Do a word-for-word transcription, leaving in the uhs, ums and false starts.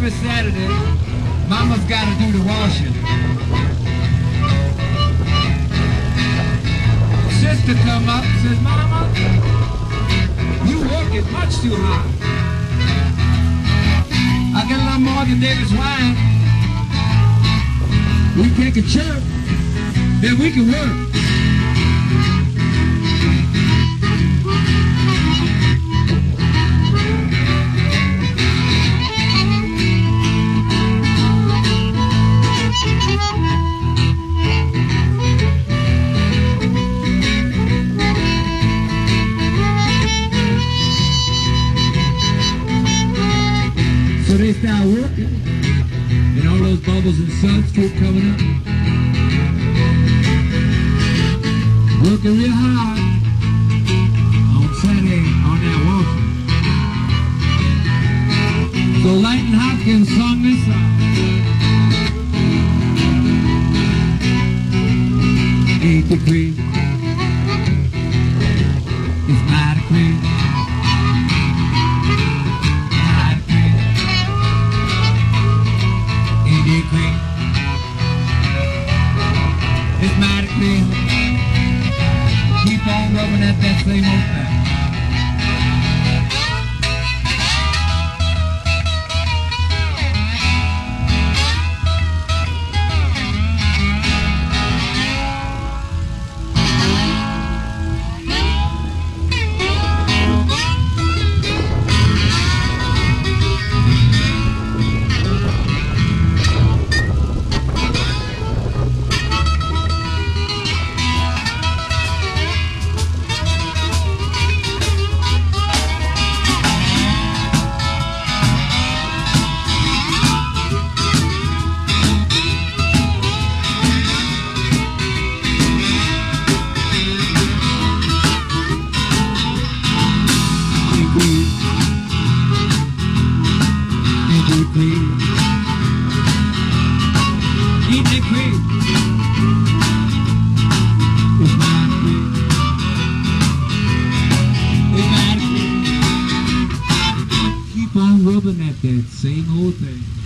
every Saturday, Mama's got to do the washing. Sister come up and says, Mama, you working much too hard. I got a little more than David's wine. We take a chirp, then we can work. So they start working, and all those bubbles and suds keep coming up. Working real hard on Saturday on that washing. So Lightning Hopkins sung this song. Eight degrees, it's my degree. It's mighty clean. Keep on rubbing at that same old thing. Keep it quick. It's mighty quick. It's mighty quick. Keep on rubbing at that same old thing.